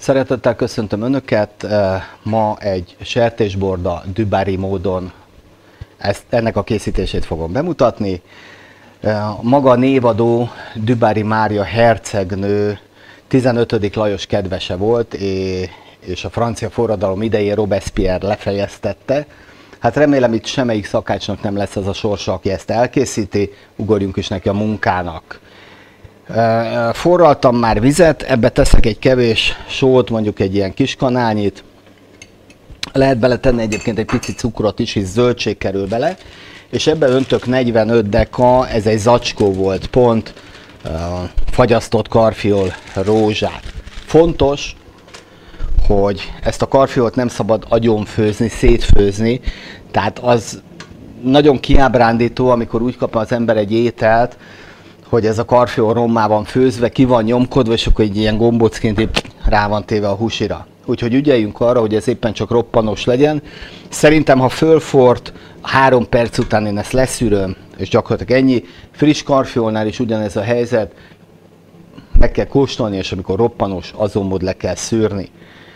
Szeretettel köszöntöm Önöket, ma egy sertésborda Dubarry módon ennek a készítését fogom bemutatni. Maga a névadó Dubarry Mária hercegnő 15. Lajos kedvese volt, és a francia forradalom idején Robespierre lefejeztette. Hát remélem itt semmelyik szakácsnak nem lesz az a sorsa, aki ezt elkészíti, ugorjunk is neki a munkának. Forraltam már vizet, ebbe teszek egy kevés sót, mondjuk egy ilyen kis kanálnyit. Lehet beletenni egyébként egy pici cukrot is, hisz zöldség kerül bele. És ebbe öntök 45 deka, ez egy zacskó volt pont, fagyasztott karfiol rózsát. Fontos, hogy ezt a karfiolt nem szabad agyonfőzni, szétfőzni, tehát az nagyon kiábrándító, amikor úgy kap az ember egy ételt, hogy ez a karfiol rommá van főzve, ki van nyomkodva, és akkor egy ilyen gombócként rá van téve a húsira. Úgyhogy ügyeljünk arra, hogy ez éppen csak roppanos legyen. Szerintem, ha fölfort, 3 perc után én ezt leszűröm, és gyakorlatilag ennyi. Friss karfiolnál is ugyanez a helyzet, meg kell kóstolni, és amikor roppanos, azonmód le kell szűrni.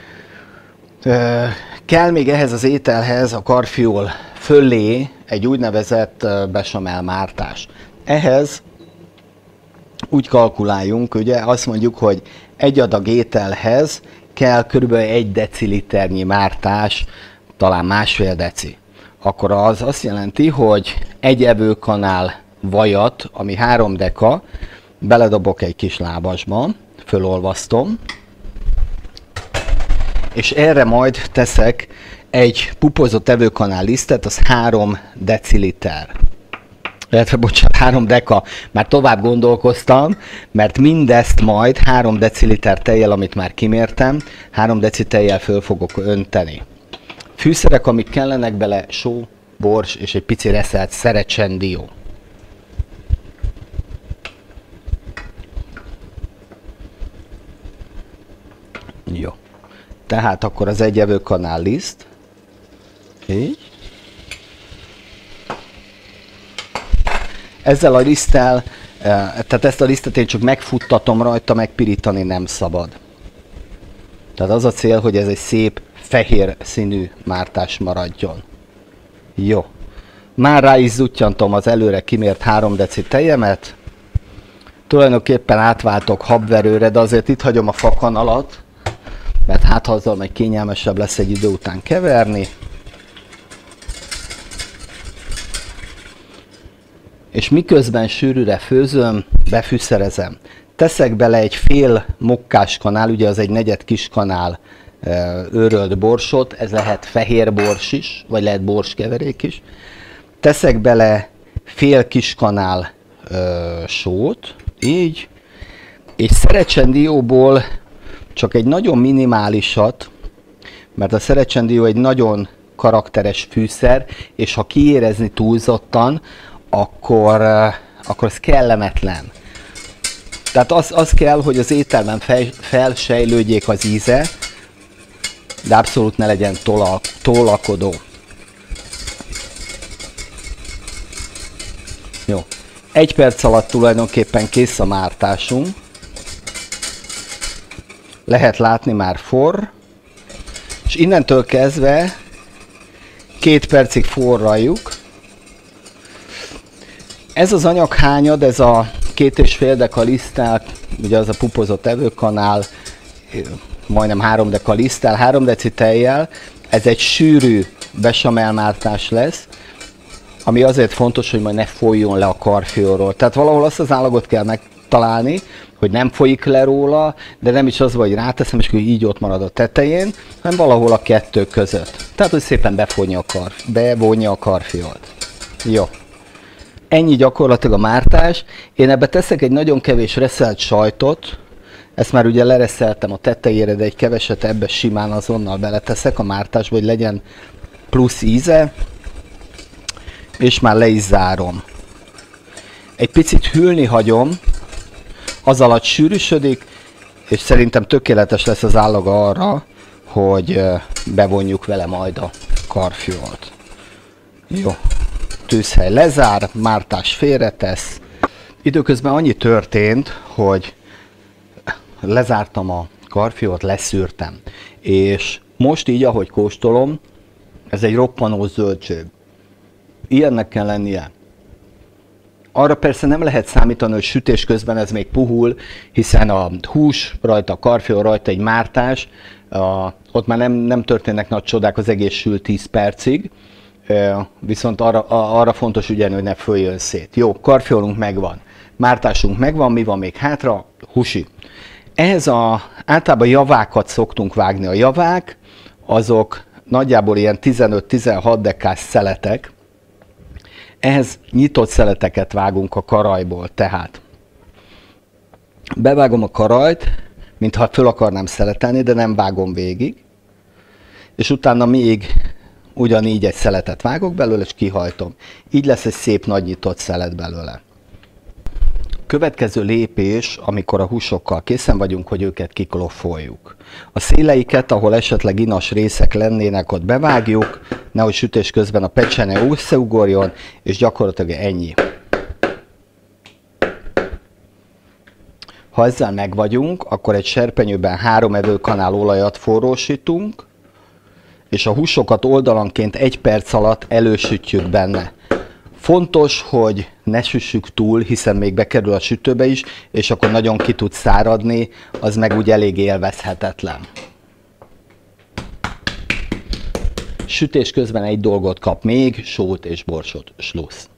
Kell még ehhez az ételhez a karfiol fölé egy úgynevezett bechamel mártás. Ehhez úgy kalkuláljunk, ugye azt mondjuk, hogy egy adag ételhez kell kb. 1 deciliternyi mártás, talán másfél deci. Akkor az azt jelenti, hogy egy evőkanál vajat, ami 3 deka, beledobok egy kis lábasba, fölolvasztom, és erre majd teszek egy pupozott evőkanál lisztet, az 3 deciliter. Illetve, bocsánat, 3 deka, már tovább gondolkoztam, mert mindezt majd 3 deciliter tejjel, amit már kimértem, 3 deci tejjel föl fogok önteni. Fűszerek, amik kellenek bele, só, bors és egy pici reszelt szerecsendió. Jó. Tehát akkor az egy evőkanál liszt. Így. Ezzel a liszttel, tehát ezt a lisztet én csak megfuttatom rajta, megpirítani nem szabad. Tehát az a cél, hogy ez egy szép fehér színű mártás maradjon. Jó. Már rá is zuttyantom az előre kimért 3 deci tejemet. Tulajdonképpen átváltok habverőre, de azért itt hagyom a fakanalat, mert hát azzal meg kényelmesebb lesz egy idő után keverni. És miközben sűrűre főzöm, befűszerezem. Teszek bele egy fél mokkás kanál, ugye az egy negyed kis kanál őrölt borsot, ez lehet fehér bors is, vagy lehet borskeverék is. Teszek bele fél kis kanál sót, így, és szerecsendióból csak egy nagyon minimálisat, mert a szerecsendió egy nagyon karakteres fűszer, és ha kiérezni túlzottan, akkor ez kellemetlen. Tehát az kell, hogy az ételben felsejlődjék az íze, de abszolút ne legyen tolakodó. Jó. 1 perc alatt tulajdonképpen kész a mártásunk. Lehet látni, már forr. És innentől kezdve 2 percig forraljuk. Ez az anyaghányad, ez a 2,5 deka liszttel, ugye az a pupozott evőkanál, majdnem 3 deka liszttel, 3 deci tejjel, ez egy sűrű bechamelmártás lesz, ami azért fontos, hogy majd ne folyjon le a karfiolról. Tehát valahol azt az állagot kell megtalálni, hogy nem folyik le róla, de nem is az, hogy ráteszem, és akkor így ott marad a tetején, hanem valahol a 2 között. Tehát, hogy szépen bevonja a karfiolt. Jó. Ennyi gyakorlatilag a mártás. Én ebbe teszek egy nagyon kevés reszelt sajtot, ezt már ugye lereszeltem a tetejére, de egy keveset ebbe simán azonnal beleteszek a mártásba, hogy legyen plusz íze, és már le is zárom. Egy picit hűlni hagyom, az alatt sűrűsödik, és szerintem tökéletes lesz az állaga arra, hogy bevonjuk vele majd a karfiolt. Jó. Tűzhely lezár, mártás félretesz. Időközben annyi történt, hogy lezártam a karfiót leszűrtem. És most így, ahogy kóstolom, ez egy roppanó zöldség. Ilyennek kell lennie. Arra persze nem lehet számítani, hogy sütés közben ez még puhul, hiszen a hús rajta, a karfiol rajta egy mártás, ott már nem történnek nagy csodák, az egész sül 10 percig, viszont arra fontos ügyelni, hogy ne följön szét. Jó, karfiolunk megvan, mártásunk megvan, mi van még hátra? Húsi. Ehhez általában javákat szoktunk vágni. A javák azok nagyjából ilyen 15-16 dekás szeletek. Ehhez nyitott szeleteket vágunk a karajból, tehát bevágom a karajt, mintha föl akarnám szeletelni, de nem vágom végig, és utána még ugyanígy egy szeletet vágok belőle, és kihajtom. Így lesz egy szép nagy nyitott szelet belőle. Következő lépés, amikor a húsokkal készen vagyunk, hogy őket kikloffoljuk. A széleiket, ahol esetleg inas részek lennének, ott bevágjuk, nehogy sütés közben a pecsene összeugorjon, és gyakorlatilag ennyi. Ha ezzel megvagyunk, akkor egy serpenyőben 3 evőkanál olajat forrósítunk, és a húsokat oldalanként 1 perc alatt elősütjük benne. Fontos, hogy ne süssük túl, hiszen még bekerül a sütőbe is, és akkor nagyon ki tud száradni, az meg úgy elég élvezhetetlen. Sütés közben egy dolgot kap még, sót és borsot. Slussz.